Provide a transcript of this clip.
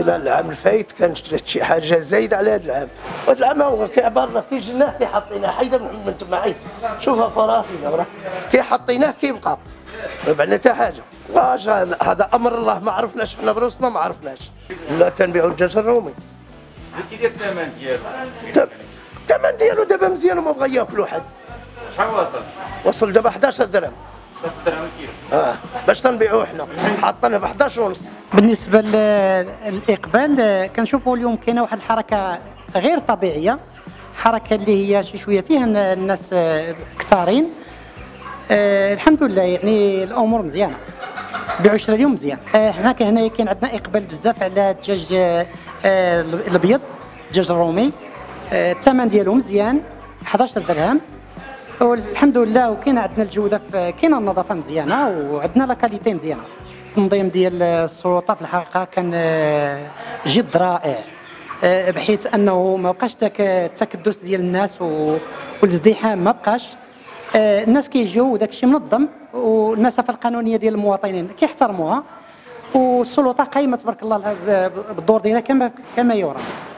لا العام الفايت كان شريت شي حاجه زايده على هذا العام، وهذا العام هو كيعبر كي جناه كيحطيناه حيدا من تما عيس شوفها فرافينا راه كيحطيناه كيبقى ما بعنا حتى حاجه. واش هذا امر الله ما عرفناش حنا بروسنا ما عرفناش. لا تنبيعوا الدجاج الرومي. كي داير الثمن ديالو؟ الثمن ديالو دابا مزيان وما بغى ياكلو حد. شحال وصل؟ وصل دابا 11 درهم. 11 درهم كيلو. باش تنبيعوه حنا حاطينه ب 11 ونص. بالنسبه للاقبال كنشوفوا اليوم كاينه واحد الحركه غير طبيعيه، حركه اللي هي شي شويه فيها الناس كثارين. الحمد لله يعني الامور مزيانه، بيعوا شرا اليوم مزيان. حنا هنا كاين عندنا اقبال بزاف على الدجاج الابيض، الدجاج الرومي. الثمن ديالو مزيان 11 درهم والحمد لله. وكاين عندنا الجوده، كاينه النظافه مزيانه وعندنا لا كاليتي مزيانه. التنظيم ديال السلطه في الحقيقه كان جد رائع، بحيث انه ما بقاش داك التكدس ديال الناس والازدحام ما بقاش. الناس كيجيو وداك الشيء منظم، والمسافه القانونيه ديال المواطنين كيحترموها، والسلطه قايمه تبارك الله بالدور ديالها كما يرام.